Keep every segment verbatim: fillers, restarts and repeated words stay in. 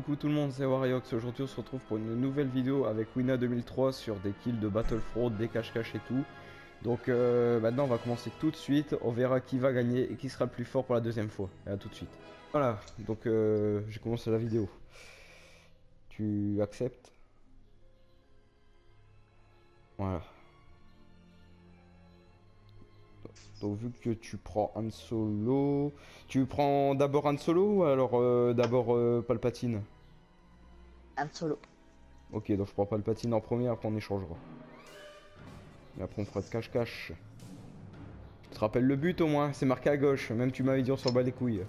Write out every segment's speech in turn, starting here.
coucou tout le monde, c'est Wariox. Aujourd'hui on se retrouve pour une nouvelle vidéo avec Wina deux mille trois sur des kills de Battlefront, des cache-cache et tout. Donc euh, maintenant on va commencer tout de suite, on verra qui va gagner et qui sera le plus fort pour la deuxième fois. Et à tout de suite. Voilà, donc euh, j'ai commencé la vidéo. Tu acceptes? Voilà. Donc vu que tu prends Han Solo, tu prends d'abord Han Solo ou alors euh, d'abord euh, Palpatine? Han Solo. Ok, donc je prends Palpatine en premier, après on échangera. Et après on fera de cache-cache. Tu te rappelles le but au moins? C'est marqué à gauche, même tu m'avais dit on s'en bat les couilles.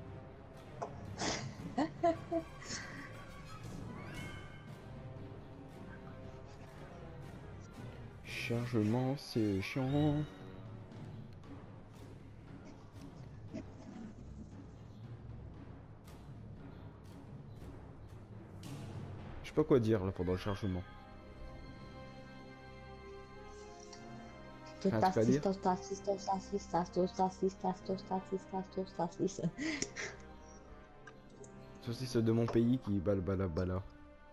Chargement, c'est chiant. Je sais pas quoi dire là pendant le chargement. Rien à dire. Saucisse de mon pays qui bala bala bala.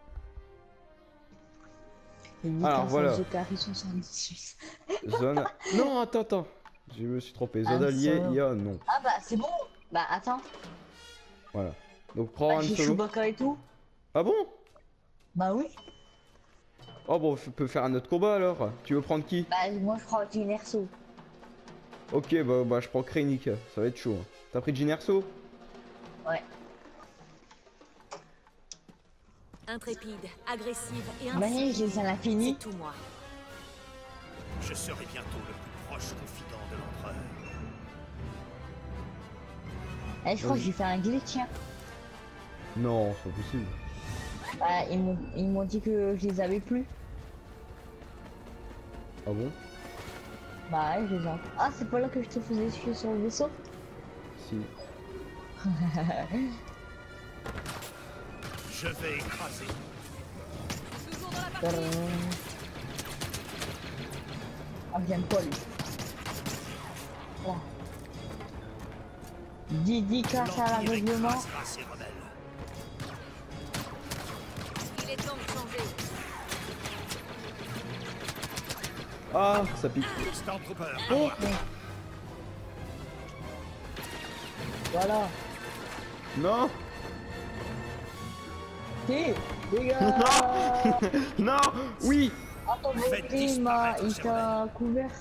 Alors voilà. Zone. Non, attends, attends. Je me suis trompé. Zone alliée, I A, non. Ah bah c'est bon. Bah attends. Voilà. Donc prends Bah, Han j'ai Solo. Chewbacca et tout. Ah bon? Bah oui. Oh bon, on peut faire un autre combat alors. Tu veux prendre qui? Bah moi je prends Jyn Erso. Ok, bah, bah je prends Krennic. Ça va être chaud. Hein. T'as pris Jyn Erso? Ouais. Intrépide, agressive et Bah je les ai à l'infini. c'est tout moi. Je serai bientôt le plus proche confident de l'empereur. Eh, je crois que j'ai fait un glitch. Hein. Non, c'est pas possible. Bah ils m'ont ils m'ont dit que je les avais plus. Ah bon? Bah ouais, je les ai. Ah c'est pas là que je te faisais chier sur le vaisseau? Si. Je vais écraser. Toujours dans la partie. Ah j'aime pas lui. Oh. Dédicace à la règlement. écrasera ces rebelles. Il est temps de changer. Ah, ça pique. Stormtrooper, à Oh. moi. Voilà. Non. Hé, les gars. Non. Oui. Attends, Faites votre il m'a disparaître il ces t'a couvert.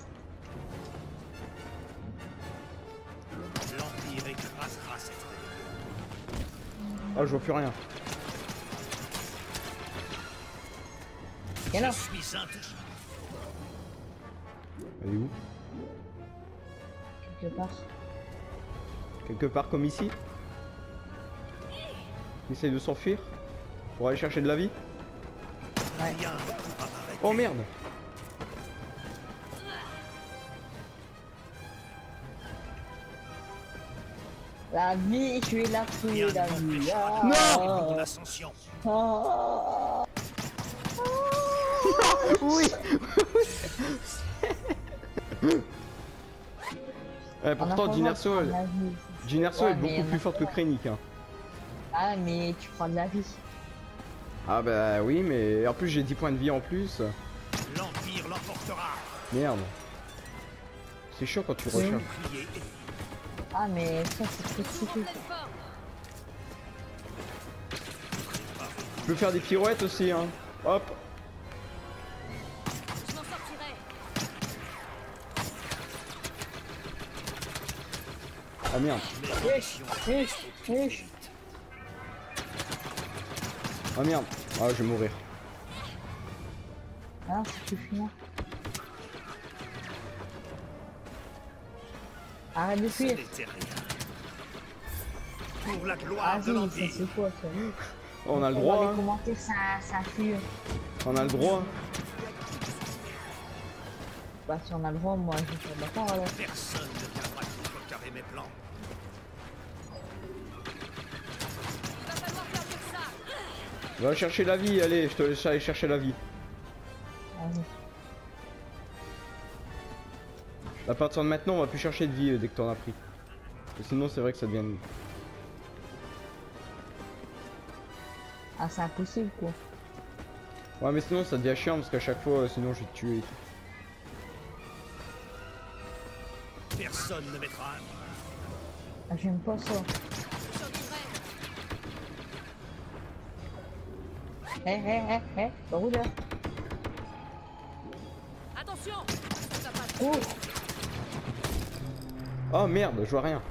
L'Empire écrasera cette rébellion. Ah, je vois plus rien. Et là. Je suis intouchable. Elle est où? Quelque part. Quelque part comme ici. Il essaye de s'enfuir pour aller chercher de la vie. Ouais. Rien ne pourra m'arrêter. Oh merde. La vie, je vais la tuer, Rien la ne vie. m'empêchera Ah. de mon ascension. Ah. Oui. Eh, pourtant, Jyn Erso, elle- Jyn Erso Ouais, est mais beaucoup on plus a forte pas- que Krennic. Hein. Ah, mais tu prends de la vie. Ah bah oui, mais en plus j'ai dix points de vie en plus. L'Empire l'emportera. Merde. C'est chiant quand tu Oui. recharges. Bouclier et Ah, mais ça, c'est trop stupide. Je peux faire des pirouettes aussi, hein. Hop. Je m'en sortirai. Ah merde. Wesh, wesh, wesh. Ah merde. Ah, je vais mourir. Ah, c'est plus fini. Arrête de ce fuir. n'était rien. Pour la Ah, gloire de si, ça, l'Empire. c'est quoi, ça? On a le On droit, va les hein. commenter, ça, ça fuit. On a le droit. Bah, si on a le droit, moi, je suis d'accord, alors. Personne ne viendra contrecarrer mes plans. Il va falloir faire mieux que ça. Va chercher la vie, allez, je te laisse aller chercher la vie. Vas-y. À partir de maintenant, on va plus chercher de vie euh, dès que t'en as pris. Parce que sinon, c'est vrai que ça devient nul. Ah, c'est impossible quoi. Ouais, mais sinon ça devient chiant parce qu'à chaque fois, euh, sinon je vais te tuer et tout. Personne ne mettra un. Ah, j'aime pas ça. Je survivrai. Hé hé hé hé, rouleur. Attention, ça va pas Cours. Oh merde, je vois rien.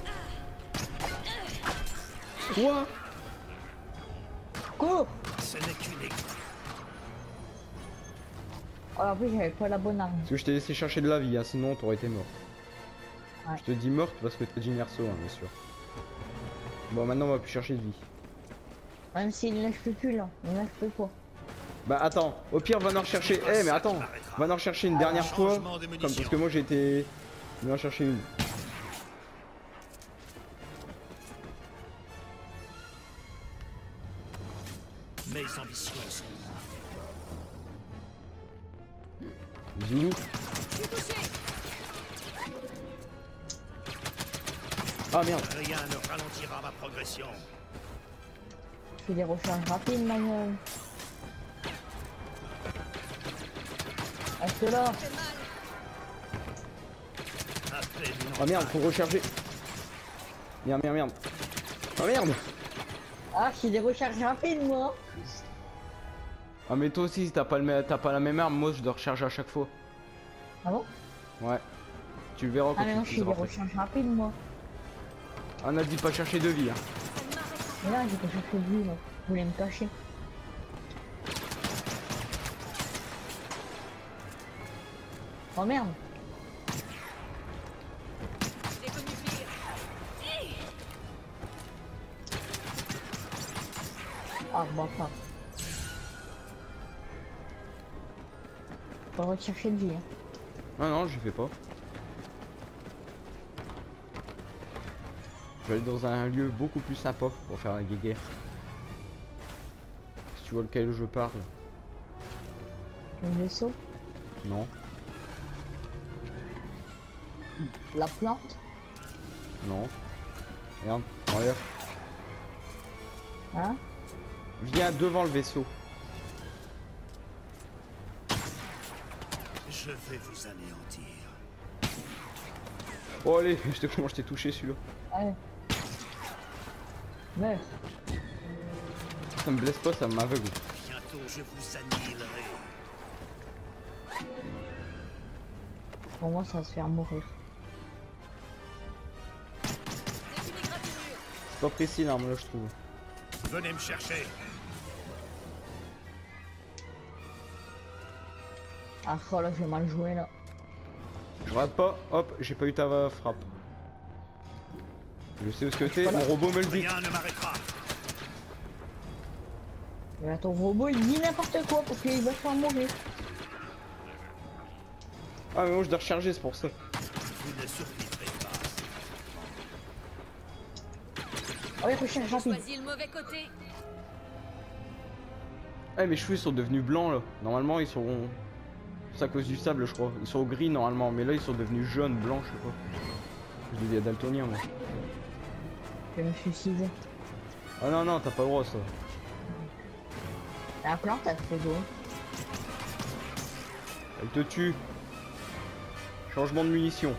Quoi? Cours. Ce n'est qu'une équipe. Oh, en plus, j'avais pas la bonne arme. Parce que je t'ai laissé chercher de la vie, hein, sinon t'aurais été mort. Ouais. Je te dis morte parce que t'as dit Nerso, hein, bien sûr. Bon, maintenant on va plus chercher de vie. Même s'il ne lâche plus là, il ne lâche plus pas. Bah attends, au pire va en rechercher. Eh mais attends, va en rechercher une dernière fois. Changement de Comme munitions. parce que moi j'ai été. Je vais en chercher une. Mes ambitions sont Zilou. Je suis touché. Ah merde. rien ne ralentira ma progression. Je fais des recharges rapides, manuel. Reste là. Fait mal. À peine une Ah merde, faut recharger. Merde, merde, merde. Ah merde. Ah, je fais des recharges rapides, moi. Ah mais toi aussi, t'as pas, le même- t'as pas la même arme, moi je dois recharger à chaque fois. Ah bon? Ouais. Tu le verras quand Ah, mais tu non, je fais des utiliseras. recharges rapides, moi. Ah, on a dit pas chercher de vie. Hein. Mais là, j'ai pas cherché de lui, là. Je voulais me cacher. Oh merde. J'ai connu pire. Ah, bah, pas. Faut rechercher de vie, hein. Ah non, je fais pas. Je vais aller dans un lieu beaucoup plus sympa pour faire la guéguerre. Si tu vois lequel je parle. Le vaisseau, Non. la plante. Non. Regarde, en l'air. Hein? Viens devant le vaisseau. Je vais vous anéantir. Oh allez, je te comment je t'ai touché celui-là. Allez. Meurs. Ça me blesse pas, ça m'aveugle. Bientôt je vous annihilerai. Pour moi, ça va se faire mourir. J'ai fini gratinure. C'est pas précis l'arme là je trouve. Venez me chercher. Ah, oh là, j'ai mal joué, là. Je rate pas, hop, j'ai pas eu ta euh, frappe. Je sais où ce que t'es, Voilà. mon robot me le dit. Rien ne m'arrêtera. Et là, ton robot, il dit n'importe quoi parce qu'il va se faire mourir. Ah mais moi je dois recharger, c'est pour ça. Vous ne survivrez pas. Ah oui, recherche J'ai rapide. choisi le mauvais côté. Ah mes cheveux sont devenus blancs là. Normalement ils sont... C'est à cause du sable je crois. Ils sont gris normalement, mais là ils sont devenus jaunes, blancs, je sais pas. Je deviens daltonien moi. Je vais me suicider. Ah non non, t'as pas le droit ça. La plante, elle fait beau. Elle te tue. Changement de munitions.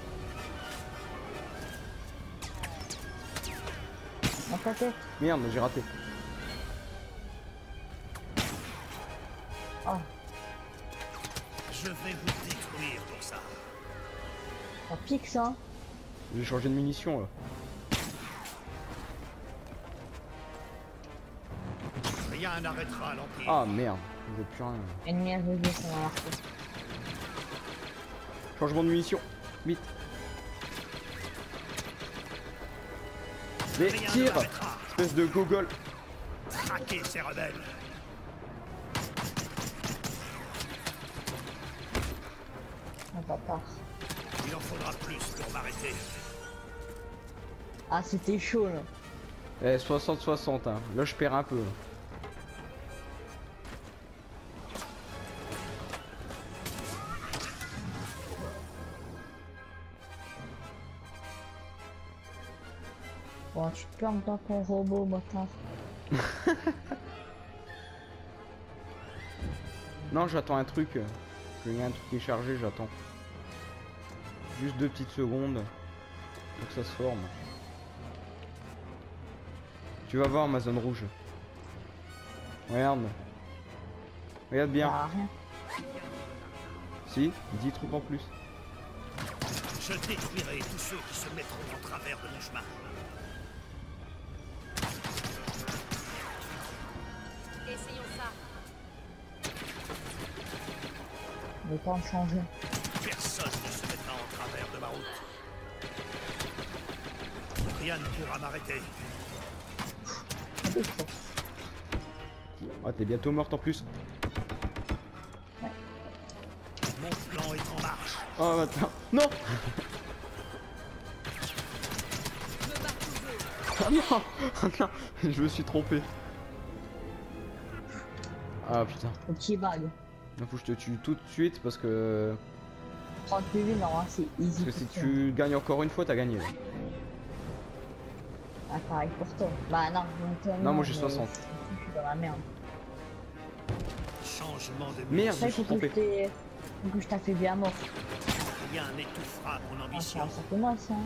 Dans ta tête. Merde, j'ai raté. Oh, Je vais vous détruire pour ça. ça pique ça. J'ai changé de munitions là. Rien n'arrêtera l'Empire. Ah merde, je veux plus rien. Ennemi aveuglé, ça m'a marqué. Changement de munitions. Vite. Mais Rien ne tire, m'arrêtera. espèce de gogol. Traquez ces rebelles. Ah, papa. Il en faudra plus pour m'arrêter. Ah, c'était chaud là. Eh, soixante soixante, hein. Là je perds un peu. Bon, tu te plantes dans ton robot, bâtard. Non, j'attends un truc. Il y a un truc qui est chargé, j'attends. Juste deux petites secondes. Pour que ça se forme. Tu vas voir ma zone rouge. Regarde. Regarde bien. Ah, rien. Si, dix trucs en plus. Je détruirai tous ceux qui se mettront en travers de mon chemin. Essayons ça. Le temps de changer. Personne ne se mettra en travers de ma route. Rien ne pourra m'arrêter. Ah, t'es bientôt morte en plus. Mon plan est en marche. Oh, attends. Non. Me bats toujours. Ah non. Ah non. Je me suis trompé. Ah putain. Le petit bug. Il faut que je te tue tout de suite parce que... trente P V, non, hein, c'est easy. Parce que si pour toi. tu gagnes encore une fois, t'as gagné. Là. Ah, pareil pour toi. Bah non, donc, Non, moi, j'ai mais soixante. Je suis dans la merde. Changement de Merde, je Ça, me il suis faut que trompé. je t'ai- faut que je t'affaiblis à mort. Rien n'étouffera mon Ah, ambition. ça, ça fait mal ça.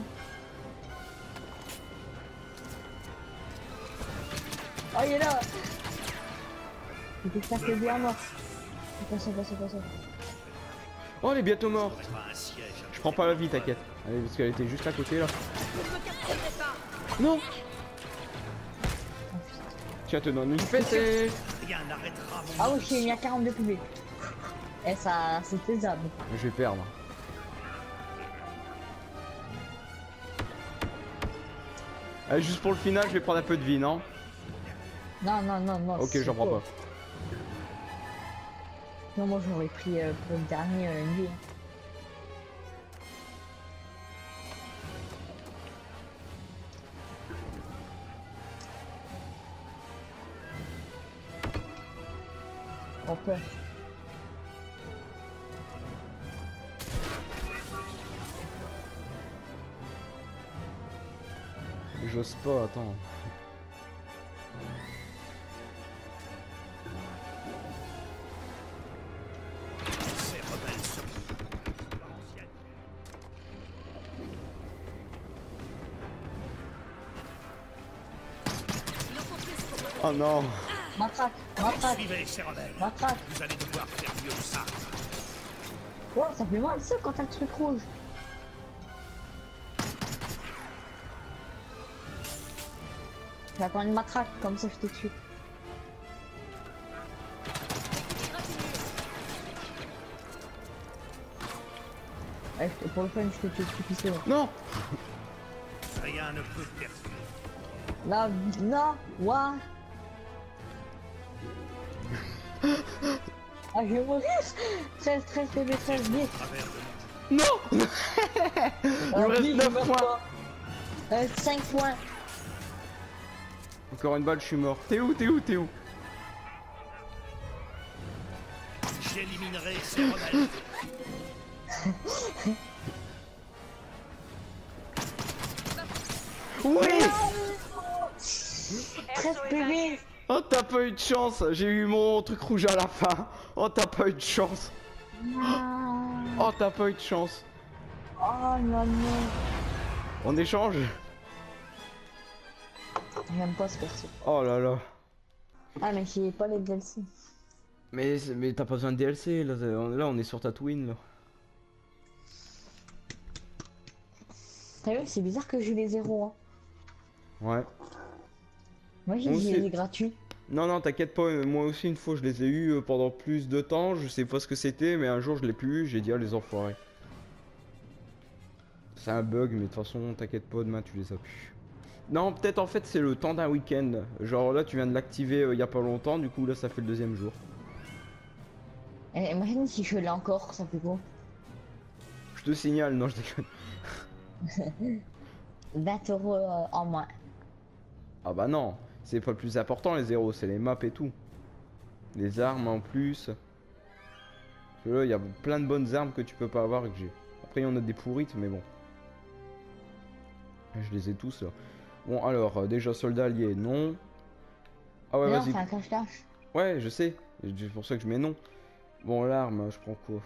Oh, il est là. Il faut que je t'affaiblis à mort. C'est pas ça, pas ça, pas ça. Oh, elle est bientôt morte. Ce serait pas un siège. Je prends pas la vie, t'inquiète. Allez, parce qu'elle était juste à côté là. Vous ne me capturerez pas. Non. Oh, putain. Tiens, te donne une fessée. Rien n'arrêtera mon Ah oui, ambition. j'ai mis à quarante-deux P V. Et ça, c'est faisable. Je vais perdre. Allez, juste pour le final, je vais prendre un peu de vie, non? Non, non, non, non. Ok, c'est j'en prends faux. pas. Non, moi j'aurais pris euh, pour le dernier euh, une vie. On peut. J'ose pas, attends. Ces rebelles sont anciennes. Il en faut plus pour me Oh non. Matraque, matraque, Suivez ces rebelles. matraque. Vous allez devoir faire mieux que ça. Oh, ça fait mal ça quand t'as le truc rouge. J'attends une matraque, comme ça je te tue. Ouais, je te- pour le fun, je te tue tout pisser. Non. Rien ne peut percer. Là, non, what? Ah, je vais mourir. treize, treize, P V, treize, vite. Travers de mon Non. Il me reste neuf points. Euh, cinq points. Encore une balle, je suis mort. T'es où, t'es où, t'es où? J'éliminerai ces rebelles. Oui. treize P V. Oh, t'as pas eu de chance. J'ai eu mon truc rouge à la fin. Oh, t'as pas eu de chance. Ah. Oh, t'as pas eu de chance. Oh non, non. On échange? J'aime pas ce perso. Oh là là. Ah, mais j'ai pas les D L C. Mais, mais t'as pas besoin de D L C. Là, là on est sur Tatooine. Là. T'as vu, c'est bizarre que j'ai les zéros. Hein. Ouais. Moi, j'ai Moi j'ai aussi. les gratuits. Non, non, t'inquiète pas. euh, Moi aussi, une fois, je les ai eu euh, pendant plus de temps. Je sais pas ce que c'était, mais un jour, je l'ai plus eu. J'ai dit, ah, les enfoirés. C'est un bug, mais de toute façon, t'inquiète pas, demain, tu les as plus. Non, peut-être en fait, c'est le temps d'un week-end. Genre là, tu viens de l'activer euh, il y a pas longtemps. Du coup, là, ça fait le deuxième jour. Et imagine si je l'ai encore, ça fait quoi? Je te signale, non, je déconne. vingt euros euh, en moins. Ah bah non, c'est pas le plus important les zéros, c'est les maps et tout. Les armes en plus. Parce que là, il y a plein de bonnes armes que tu peux pas avoir et que j'ai. Après, il y en a des pourrites, mais bon. Je les ai tous là. Bon, alors, euh, déjà, soldat allié, non. Ah ouais, non, vas-y. c'est un cache-cache. Ouais, je sais. C'est pour ça que je mets non. Bon, l'arme, je prends quoi?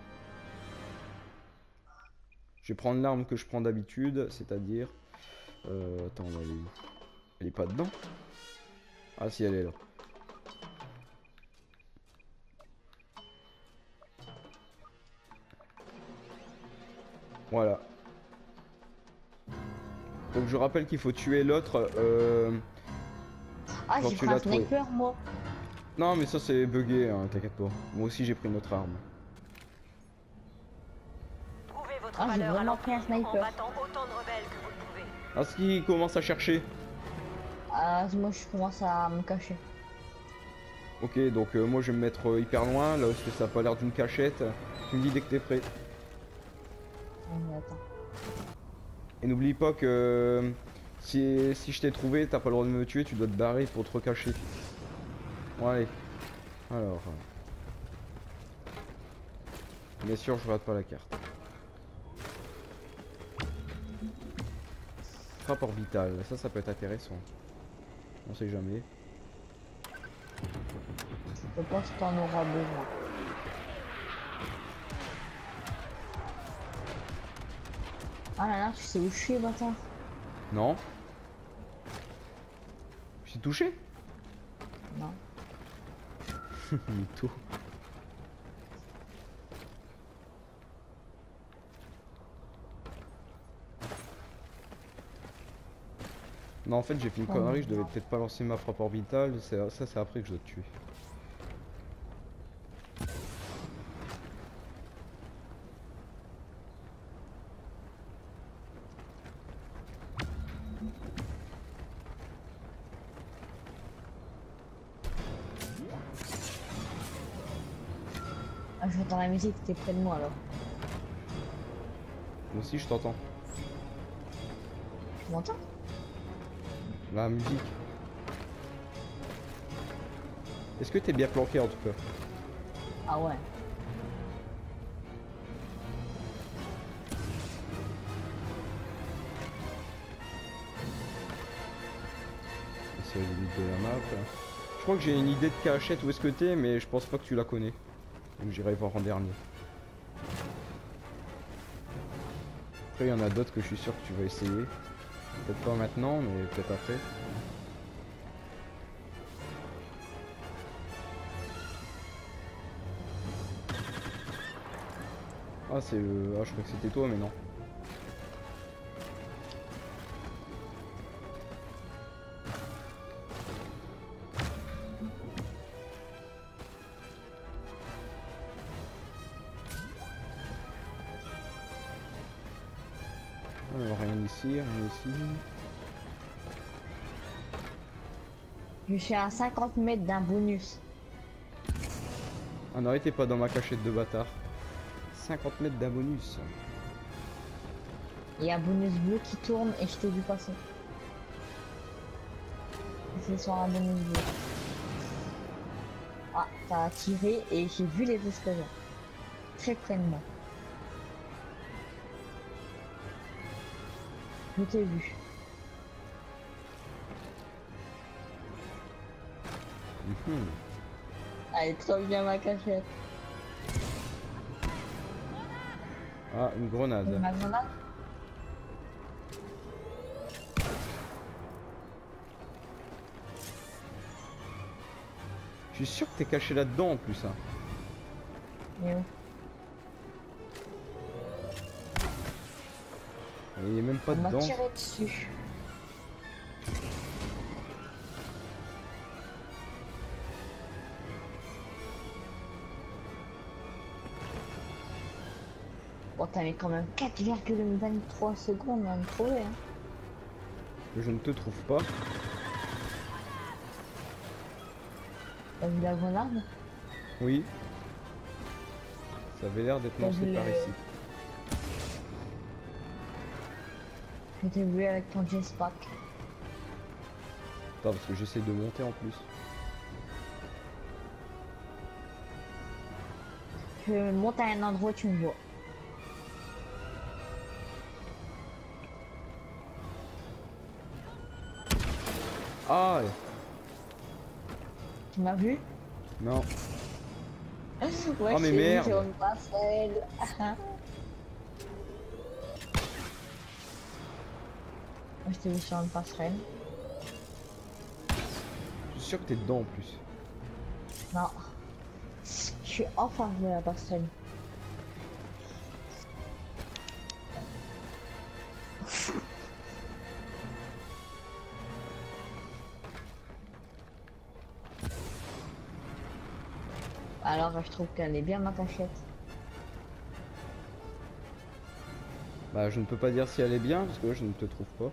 Je vais prendre l'arme que je prends d'habitude, c'est-à-dire... Euh, attends, elle est où? Elle est pas dedans? Ah si, elle est là. Voilà. Donc je rappelle qu'il faut tuer l'autre. Euh... Ah, Quand j'ai tu pris un l'as trouvé. sniper, moi. Non mais ça c'est bugué, hein, t'inquiète pas. Moi aussi j'ai pris une autre arme. Prouvez votre Ah, j'ai valeur à vraiment pris un l'Empire en sniper. battant autant de rebelles que vous le pouvez. Ah, ce qui commence à chercher. Ah, moi, je commence à me cacher. Ok, donc euh, moi je vais me mettre euh, hyper loin, là parce que ça a pas l'air d'une cachette. Tu me dis dès que t'es prêt. Ah, mais attends. Et n'oublie pas que euh, si, si je t'ai trouvé, t'as pas le droit de me tuer, tu dois te barrer pour te recacher. Bon allez. Alors. Bien sûr, je rate pas la carte. Frappe orbitale, ça, ça peut être intéressant. On sait jamais. Je pense que t'en auras besoin. Ah là là, tu sais où je suis, bâtard? Non. Je suis touché. Non. Mytho. Non, en fait, j'ai fait une Oh, connerie, je devais non. peut-être pas lancer ma frappe orbitale, c'est- ça c'est après que je dois te tuer. Ah, j'entends la musique, t'es près de moi alors. Moi aussi, je t'entends. Tu m'entends? La musique. Est-ce que t'es bien planqué en tout cas? Ah ouais. C'est la limite de la map. Je crois que j'ai une idée de cachette où est-ce que t'es, mais je pense pas que tu la connais. Donc j'irai voir en dernier. Après, il y en a d'autres que je suis sûr que tu vas essayer. Peut-être pas maintenant, mais peut-être après. Ah, c'est... Euh... Ah, je crois que c'était toi, mais non. Alors, rien ici, rien ici. Je suis à cinquante mètres d'un bonus. Ah non, t'es pas dans ma cachette de bâtard. cinquante mètres d'un bonus. Il y a un bonus bleu qui tourne et je t'ai vu passer. C'est sur un bonus bleu. Ah, t'as tiré et j'ai vu les explosions. Très près de moi. Je t'ai vu. Mhm. Elle est trop bien ma cachette. Ah, une grenade. Ma grenade? Je suis sûr que t'es caché là-dedans en plus. Hein. Mais où? Il est même pas On m'a dedans. tiré dessus. Bon, t'as mis quand même quatre virgule vingt-trois secondes à me trouver. Hein. Je ne te trouve pas. T'as vu la grenade? Oui. Ça avait l'air d'être T'as lancé vu par le- ici. Je t'ai vu avec ton jetpack. Attends, parce que j'essaie de monter en plus. Je monte à un endroit où tu me vois. Ah ouais. Tu m'as vu? Non. Ouais, Oh, mais je t'ai vu merde. sur une passerelle. Moi, je t'ai vu sur une passerelle. Je suis sûr que t'es dedans en plus. Non. Je suis en face de la passerelle. Alors, je trouve qu'elle est bien ma cachette. Bah je ne peux pas dire si elle est bien parce que là je ne te trouve pas.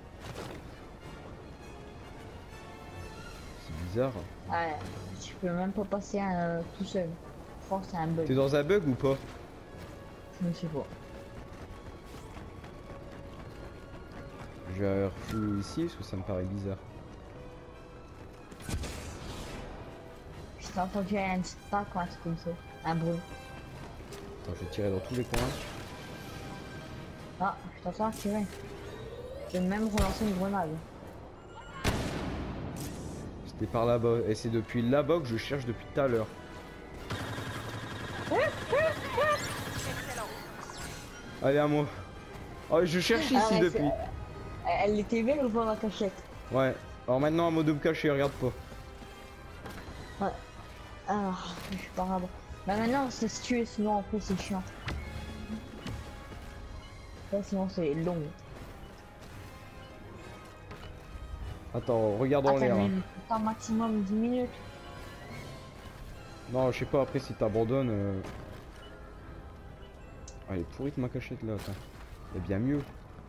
C'est bizarre. Ouais, je peux même pas passer un, tout seul. Je pense que c'est un bug. T'es dans un bug ou pas? Je ne sais pas. Je vais refouiller ici parce que ça me paraît bizarre. Je t'ai entendu un petit pas quand c'est comme ça. Un bruit. Attends, je vais tirer dans tous les coins. Ah, je t'entends tirer. Je vais même relancer une grenade. C'était par là-bas. Et c'est depuis là-bas que je cherche depuis tout à l'heure. Allez à moi. Oh, je cherche ici Ah ouais, depuis. Elle était belle ou pas ma cachette? Ouais. Alors maintenant à mode de me cacher, regarde pas. Ouais. Alors, je suis pas grave. Bah maintenant on sait se tuer, sinon après c'est chiant. Ouais, sinon c'est long. Attends, regarde en Attends, l'air. mais Hein. temps maximum dix minutes. Non, je sais pas, après si t'abandonnes. Euh... Ah, elle est pourrite ma cachette là, attends. Il y a bien mieux.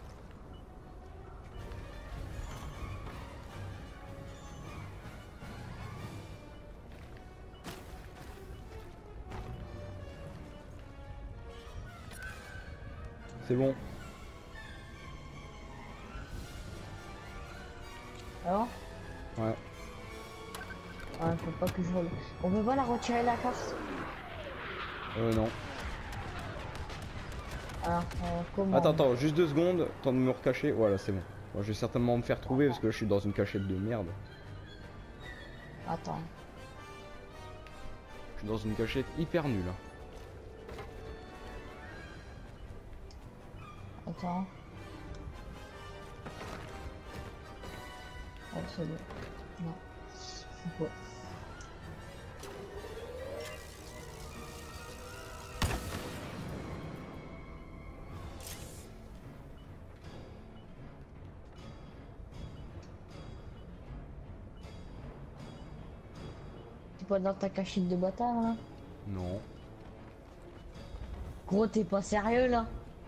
C'est bon. Alors Ouais. ouais, faut pas que je vole. On peut pas la retirer la carte. Euh, non. Alors, euh, comment? Attends, attends, juste deux secondes, temps de me recacher. Voilà, c'est bon. Bon, je vais certainement me faire trouver parce que je suis dans une cachette de merde. Attends. Je suis dans une cachette hyper nulle. Hein. Attends. Oh, c'est bon. Non. C'est bon. T'es pas dans ta cachette de bâtard là? Non. Gros, t'es pas sérieux là?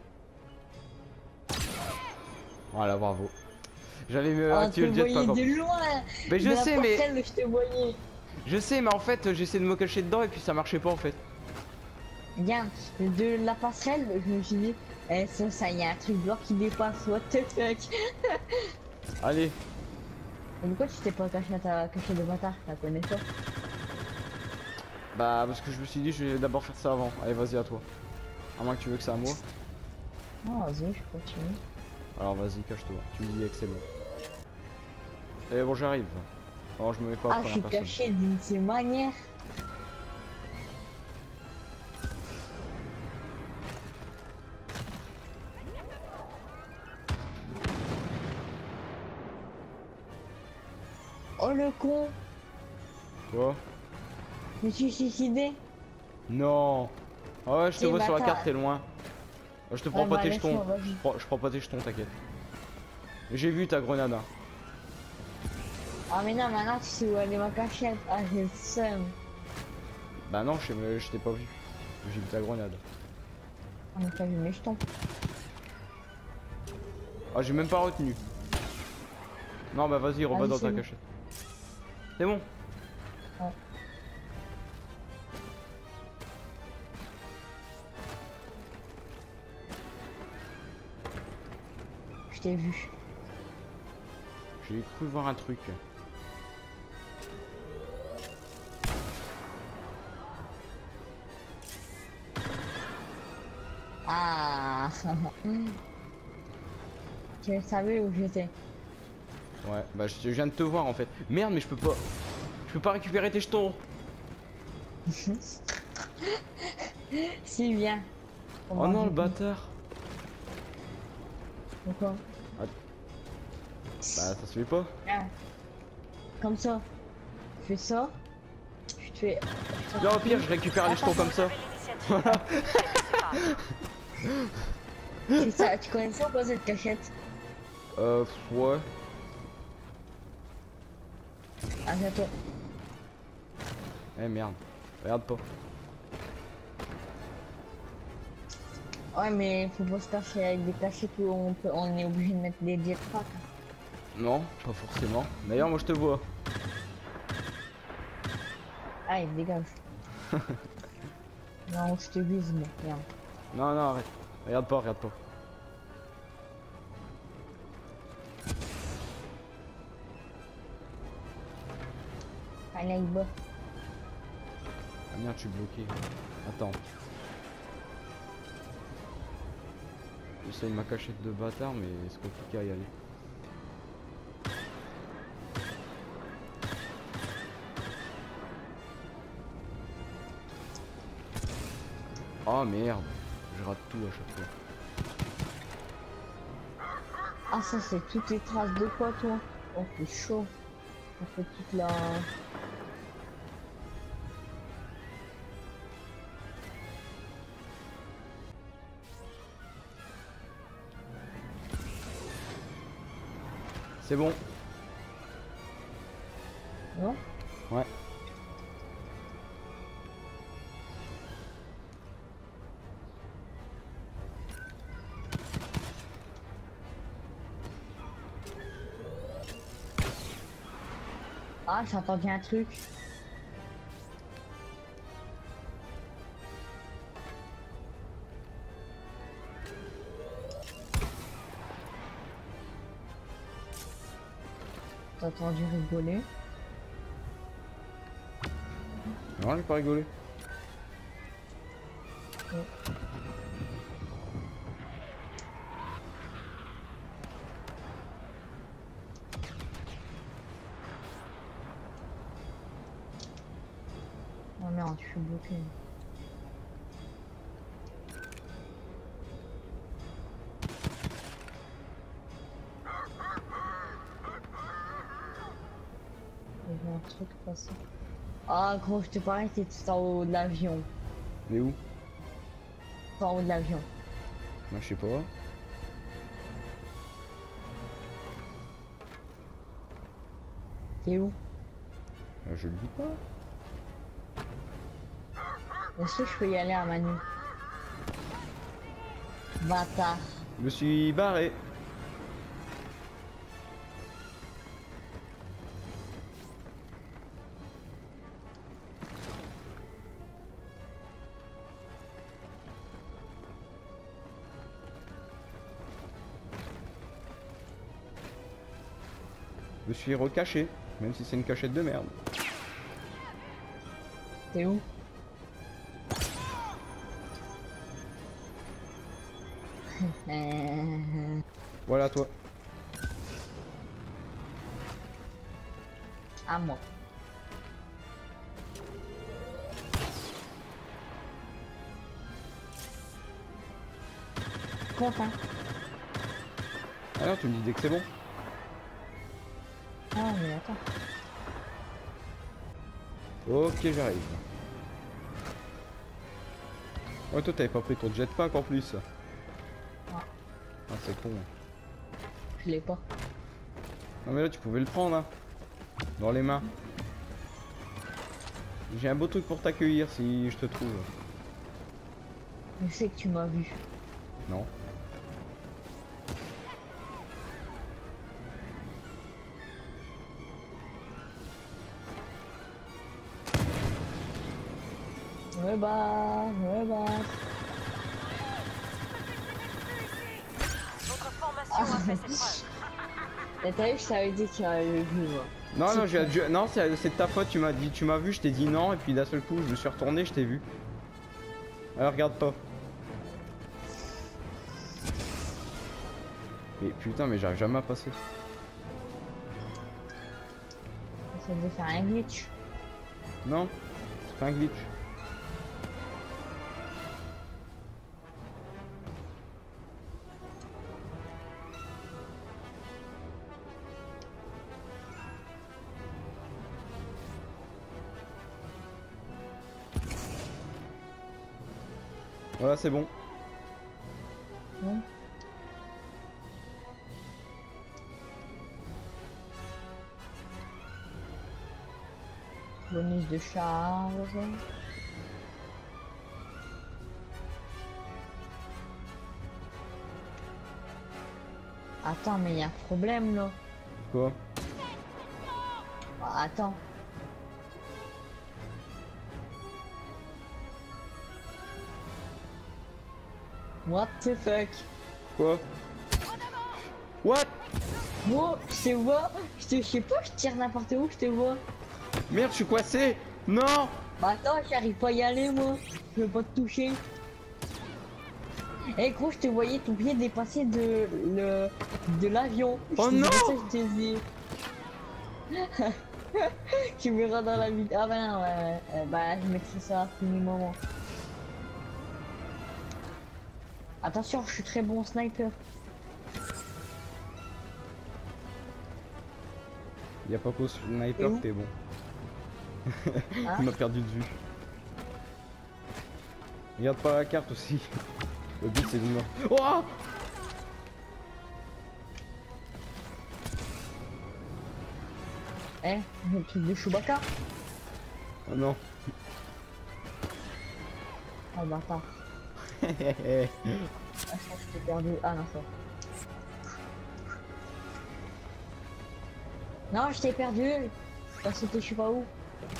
Voilà, bravo. J'avais me Ah, activé te le jetpack. voyais de loin. Mais je De la sais, mais passerelle, je te voyais. je sais, mais en fait, j'essaie de me cacher dedans et puis ça marchait pas en fait. Regarde, de la passerelle, je me suis dit, eh, ça, ça, y a un truc blanc qui dépasse, what the fuck. Allez. Et pourquoi tu t'es pas caché à ta cachette de bâtard, la connais pas? Bah, parce que je me suis dit, je vais d'abord faire ça avant. Allez, vas-y, à toi. À moins que tu veux que ça à moi. Non, vas-y, je continue. Alors, vas-y, cache-toi. Tu me dis que c'est bon. Et bon, j'arrive. Alors, je me mets pas Ah, à je suis première personne. caché d'une ces manières. Oh le con, Quoi? je me suis suicidé. Non. Ah ouais, je te Si, vois bah, sur la attends. carte, t'es loin. Je te prends Ouais, pas bah, tes laisse-moi, jetons. vas-y. Je prends, je prends pas tes jetons, t'inquiète. J'ai vu ta grenade. Hein. Ah mais non, maintenant tu sais où elle est ma cachette. Ah, j'ai le seum. Bah non, je sais- je t'ai pas vu. J'ai vu ta grenade. Ah mais t'as vu mes jetons. Ah, j'ai même pas retenu. Non, bah vas-y, reva Vas-y, dans c'est ta bon. cachette. C'est bon. Ouais. Je t'ai vu. J'ai cru voir un truc. Ah. Tu savais où j'étais. Ouais, bah je je viens de te voir en fait. Merde, mais je peux pas. Je peux pas récupérer tes jetons. Si, viens. On Oh va non, le du- bâtard. Pourquoi? Bah, ça se fait pas. Viens. Comme ça. Tu fais ça. Tu te fais. Non, au pire, je récupère les jetons comme ça. Voilà. C'est ça. Tu connais ça ou pas cette cachette? Euh, ouais. Ah, c'est à toi. Eh merde. Regarde pas. Ouais, mais faut pas se cacher avec des cachettes où on, peut, on est obligé de mettre des jetpacks. Non, pas forcément. D'ailleurs, moi je te vois. Allez, dégage. Non, je te vise, moi. Regarde. Non, non, arrête. Regarde pas, regarde pas. Allez, il bat. Ah merde, je suis bloqué. Attends. J'essaye ma cachette de bâtard, mais c'est compliqué à y aller. Oh merde, je rate tout à chaque fois. Ah, ça, c'est toutes les traces de quoi, toi? Oh, c'est chaud. On fait toute la. C'est bon. Non? Ouais. Ah, j'ai entendu un truc. T'as entendu rigoler? Non, j'ai pas rigolé. Oh merde, je suis bloqué. Il y a un truc passé. Ah gros, je te parlais, t'es tout en haut de l'avion. Mais où? Tout en haut de l'avion. Moi, je sais pas. T'es où? Euh, je le dis pas. Est-ce que je peux y aller à Manu? Bâtard. Je me suis barré. Je me suis recaché, même si c'est une cachette de merde. T'es où? Euh, Voilà, toi. À moi. Content. Alors, tu me dis dès que c'est bon. Ah mais attends. Ok, j'arrive. Ouais, toi, t'avais pas pris ton jetpack en plus. Ah. Ah, c'est con. Je l'ai pas. Non, mais là, tu pouvais le prendre, hein. Dans les mains. J'ai un beau truc pour t'accueillir si je te trouve. Je sais que tu m'as vu. Non. Ouais bah, ouais bah. Votre formation a fait ses preuves. Et t'as vu, je t'avais dit qu'il avait vu moi. Non, non, j'ai, je- non, c'est c'est de ta faute. Tu m'as dit, tu m'as vu, je t'ai dit non, et puis d'un seul coup, je me suis retourné, je t'ai vu. Alors regarde pas. Mais putain, mais j'arrive jamais à passer. Ça devait faire un glitch. Non, c'est pas un glitch. Voilà, c'est bon. Ouais. Bonus de charge. Attends, mais il y a un problème là. Quoi? Ah, attends. What the fuck? Quoi? What? Moi, je te vois, je te je sais pas, je tire n'importe où, je te vois. Merde, je suis coincé. Non. Bah attends, j'arrive pas à y aller moi. Je veux pas te toucher. Eh gros, je te voyais ton pied dépasser de le de l'avion. Oh Je te non! dis ça, je te dis. Tu verras dans la vidéo. Ah bah non, ouais, ouais. Bah je mettrai ça à tout moment. Attention, je suis très bon sniper. Y a pas qu'au Et sniper où? que t'es bon. Hein? Il m'a perdu de vue. Regarde pas la carte aussi. Le but c'est de mort. Oh! Eh, le truc de Chewbacca. Oh non. Ah bâtard. Ah, je crois que je t'ai perdu. Ah non, ça. Non, je t'ai perdu. Parce que je sais pas où.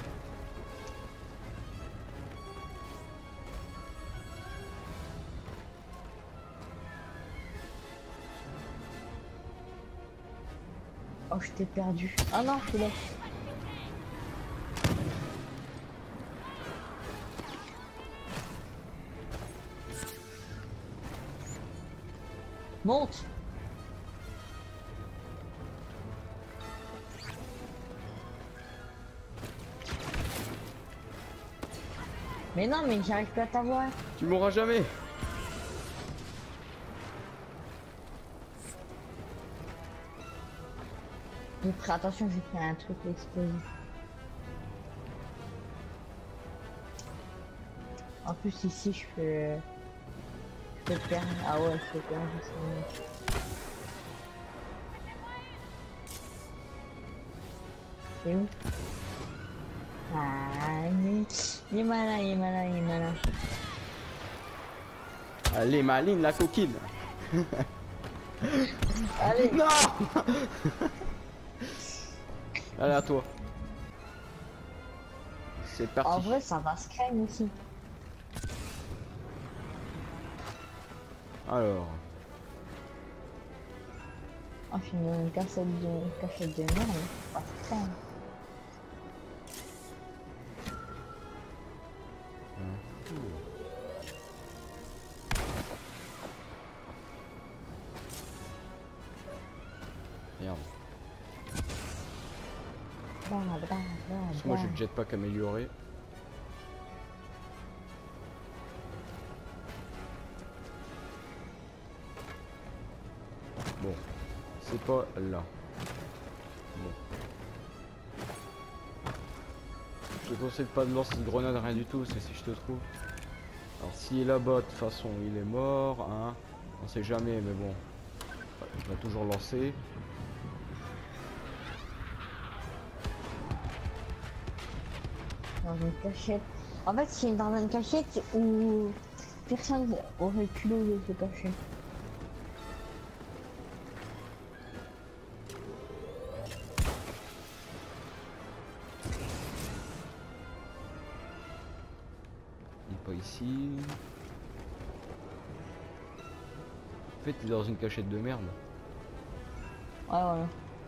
Oh, je t'ai perdu. Ah non, je suis là. Monte. Mais non, mais j'arrive plus à t'avoir. Tu mourras jamais. J'ai pris attention, j'ai pris un truc explosif. En plus ici je peux. Je peux perdre. Ah ouais, je peux perdre. C'est où? Ah, il il est malin, il est malin, il est malin. Allez, Maline, la coquine. Allez, Non. Allez, à toi. C'est parti. en vrai ça va se craindre aussi. Alors. Ah, je suis une cachette de, une cachette de merde, ça va se craindre. Merde. Bah, bah, bah, Parce que moi bah. j'ai le jetpack amélioré. Bon, c'est pas là. Bon. Je te conseille pas de lancer de grenade, rien du tout, c'est si je te trouve. Alors s'il est là-bas, de toute façon il est mort, hein. On sait jamais, mais bon. Je vais toujours lancer. Dans une cachette. En fait, c'est dans une cachette où personne aurait le culot de se cacher. Il est pas ici. En fait, il est dans une cachette de merde. Ouais, voilà.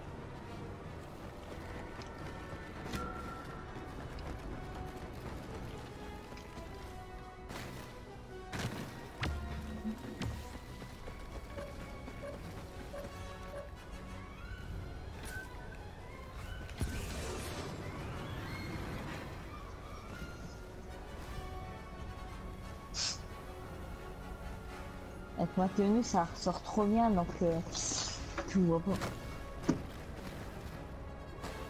Avec ma tenue, ça ressort trop bien, donc euh, tu vois pas.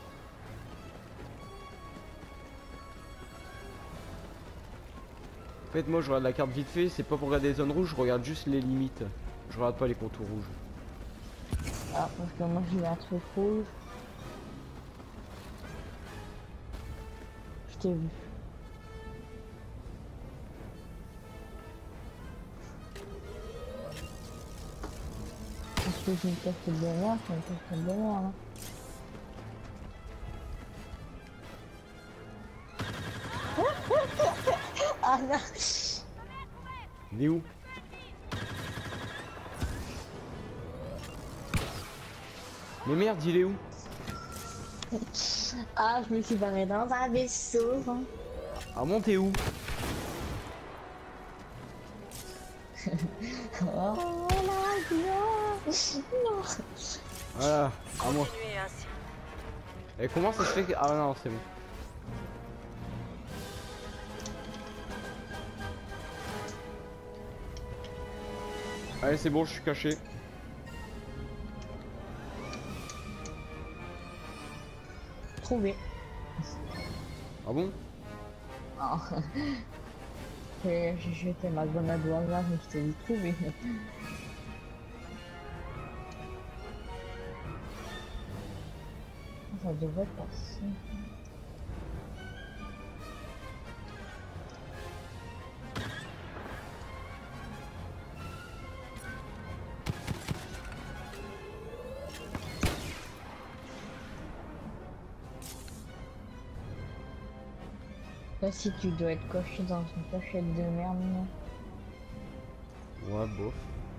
En fait, moi je regarde la carte vite fait, c'est pas pour regarder les zones rouges, je regarde juste les limites. Je regarde pas les contours rouges. Ah, parce que moi j'ai un truc rouge. Je t'ai vu. Parce que j'ai une casquette de mer, c'est une casquette de mer. Hein. Ah non. Il est où? Mais merde, il est où? Ah, je me suis barré dans un vaisseau. Hein. Ah bon, t'es où? Oh là, non. Non. Voilà, à moi. Continuez ainsi. Et comment ça se fait que... Ah non, c'est bon. Allez, c'est bon, je suis caché. Trouvé. Ah bon? Oh. J'ai jeté ma grenade au hasard, mais je t'ai dit trouvé. Ça devrait passer. Là, si tu dois être coché dans une pochette de merde, non? Ouais, bof.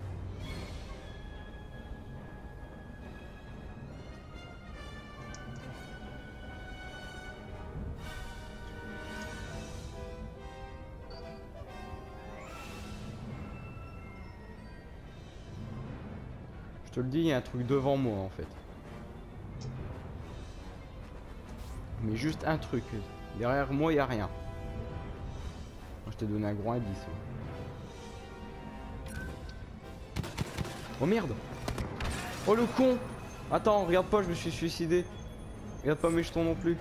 Je te le dis, il y a un truc devant moi en fait. Mais juste un truc. Derrière moi, il n'y a rien. Moi, je t'ai donné un gros indice. Oh merde! Oh le con! Attends, regarde pas, je me suis suicidé. Regarde pas mes jetons non plus.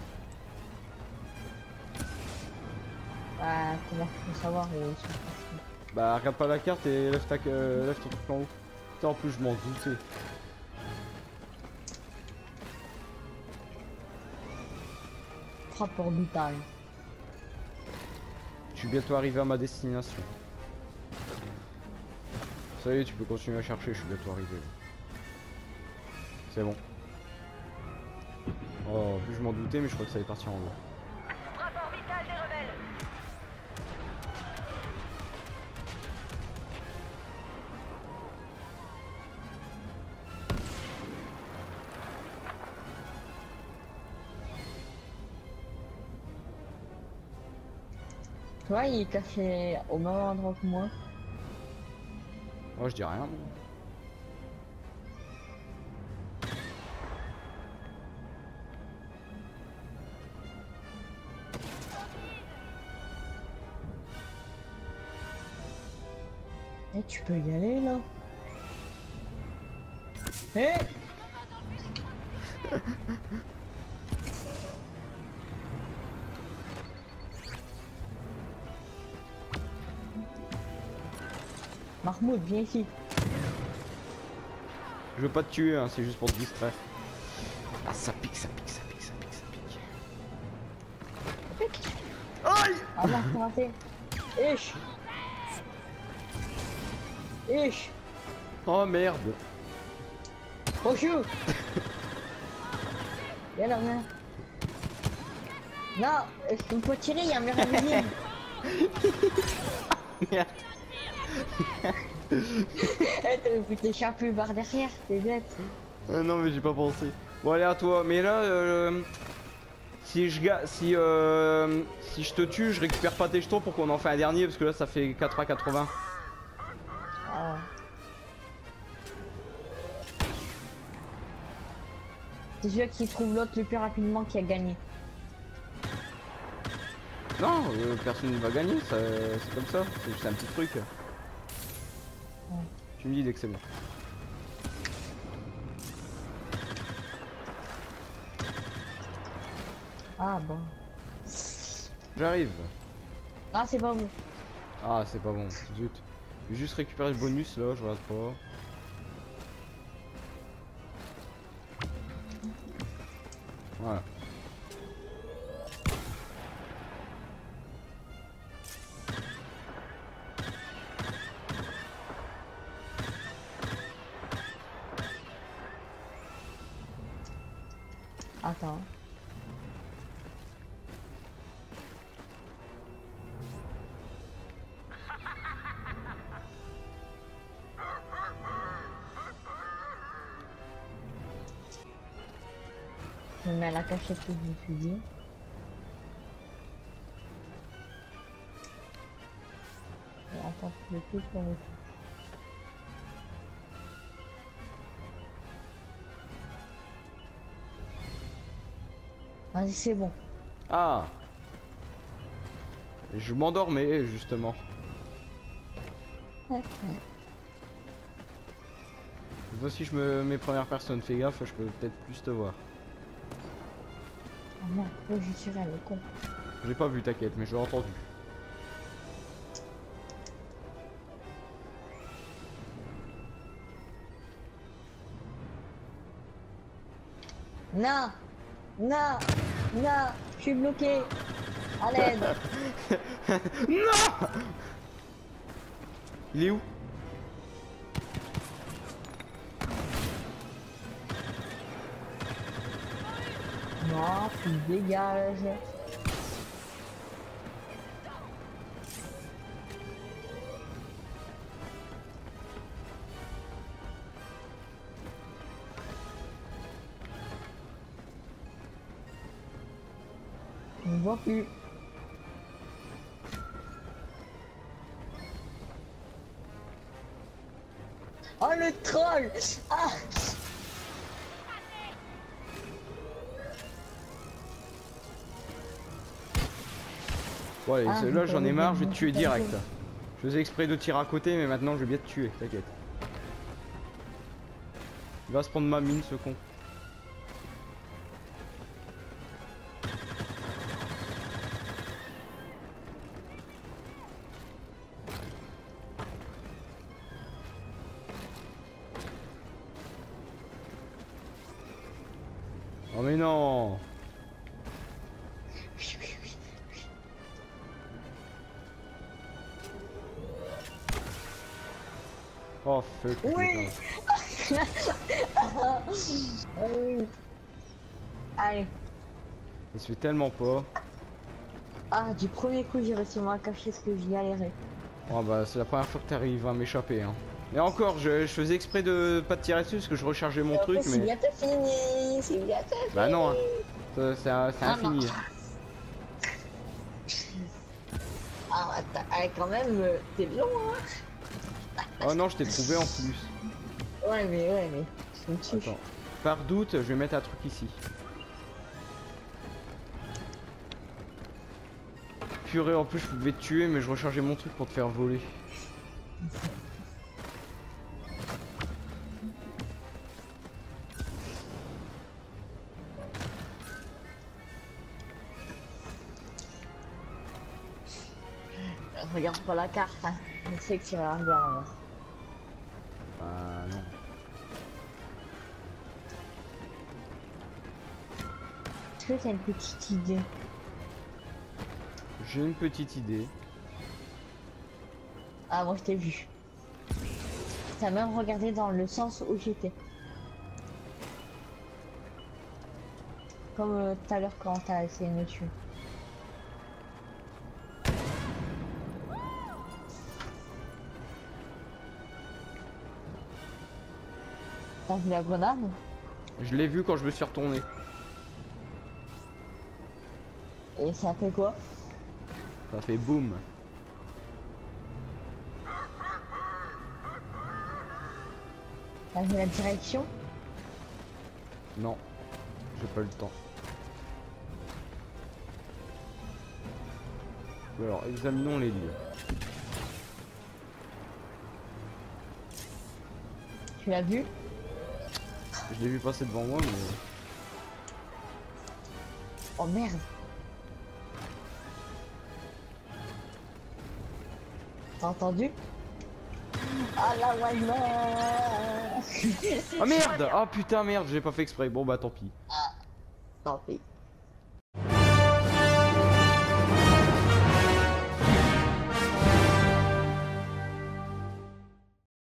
Ah, comment faut savoir où ils sont? Bah, regarde pas la carte et lève, ta, euh, lève ton truc en haut. Putain, en plus, je m'en doutais. Rapport brutal. Je suis bientôt arrivé à ma destination. Ça y est, tu peux continuer à chercher, je suis bientôt arrivé. C'est bon. Oh, en plus je m'en doutais, mais je crois que ça allait partir en haut. Rapport vital des rebelles. Tu vois, il est caché au même endroit que moi. Moi, je dis rien. Eh, tu peux y aller là. Eh Mahmoud, viens ici. Je veux pas te tuer, hein, c'est juste pour te distraire. Ah, ça pique, ça pique, ça pique, ça pique, ça pique. Aïe! Ah non, c'est raté. Ish Ish Oh merde! Bonjour. Viens là, viens. Non, je peux pas tirer, il y a un mur invisible. Merde! Eh, t'aurais pu t'échapper par derrière, t'es bête. Euh, non, mais j'ai pas pensé. Bon, allez, à toi. Mais là, euh, si je ga si, euh, si je te tue, je récupère pas tes jetons pour qu'on en fait un dernier, parce que là, ça fait quatre à quatre-vingts. Ah. C'est celui qui trouve l'autre le plus rapidement qui a gagné. Non, euh, personne ne va gagner, ça- c'est comme ça, c'est juste un petit truc. Ouais. Tu me dis dès que c'est bon. Ah bon. J'arrive. Ah, c'est pas vous. Ah, c'est pas bon, zut. Je vais juste récupérer le bonus là, je regarde pas. Voilà. Attends. Je me mets à la cachette que je me suis dit. Et attends, le plus pour le coup. Vas-y, c'est bon. Ah, je m'endormais justement. Ouais, ouais. Voici je me mets première personne, fais gaffe, je peux peut-être plus te voir. Ah merde, là, je suis là, le con. J'ai pas vu, t'inquiète, mais j'ai entendu. Non, non, non, je suis bloqué. À l'aide. Non. Il est où? Non, tu dégages. Je ne vois plus. Oh le troll! Ah! Bon allez, Ah, là j'en ai marre, je vais te tuer pas direct. bien. Je faisais exprès de tirer à côté, mais maintenant je vais bien te tuer, t'inquiète. Il va se prendre ma mine, ce con. Oh mais non. Oh fuck. Oui. Ah oui. Allez. Ça se fait tellement pas. Ah, du premier coup, j'ai réussi à me cacher ce que j'y galérais. Oh bah c'est la première fois que t'arrives à m'échapper hein. Et encore, je, je faisais exprès de pas te tirer dessus parce que je rechargeais mon truc, C'est mais... bientôt fini, c'est bientôt fini. Bah non, hein. Ça, c'est un- c'est Ah, infini. non. Ah, attends, ah, quand même, euh, t'es long, hein. Oh non, je t'ai trouvé en plus. Ouais, mais ouais, mais je me tue. Attends. Par doute, je vais mettre un truc ici. Purée, en plus je pouvais te tuer, mais je rechargeais mon truc pour te faire voler. Regarde pas la carte, hein. Je sais que tu vas bien alors. Ah non. Est-ce que t'as une petite idée? J'ai une petite idée. Ah, moi je t'ai vu. T'as même regardé dans le sens où j'étais. Comme euh, tout à l'heure quand t'as essayé de me tuer. T'as vu la grenade? Je l'ai vu quand je me suis retourné. Et ça fait quoi? Ça fait boum. T'as vu la direction? Non, j'ai pas eu le temps. Alors, examinons les lieux. Tu l'as vu? Je l'ai vu passer devant moi, mais... Oh merde! T'as entendu? Ah la Wallah. Ah merde! Ah putain merde, j'ai pas fait exprès. Bon bah tant pis. Tant pis.